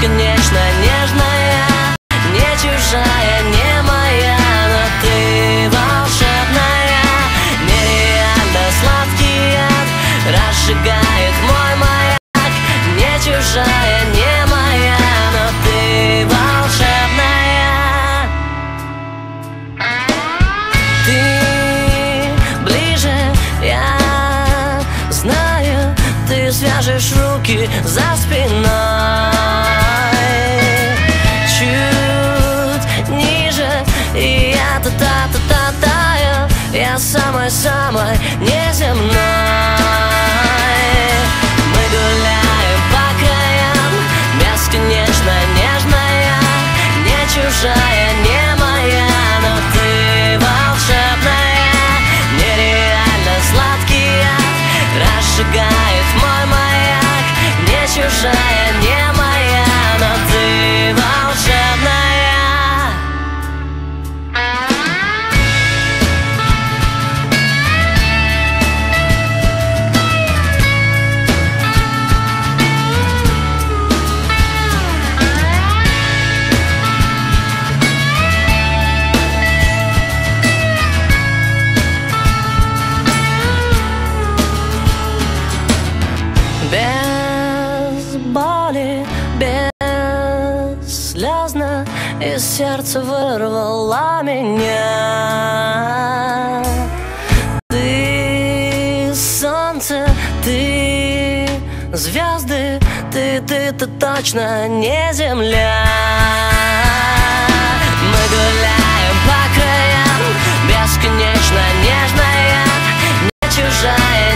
бесконечно нежная, не чужая, не моя, но ты волшебная. Нереально сладкий яд разжигает мой маяк, не чужая, не моя, но ты волшебная. Ты ближе, я знаю, ты свяжешь руки за спиной. Чуть ниже, и я та-та-та-та-таю, я самой-самой неземной. Мы гуляем по краям, бесконечно нежная, не чужая, не моя, но ты волшебная. Нереально сладкий яд разжигает мой маяк, не чужая, не моя, но ты волшебная. Без боли, бесслезно из сердца вырвала меня. Ты солнце, ты звезды, ты точно не земля. Мы гуляем по краям, бесконечно нежная, не чужая,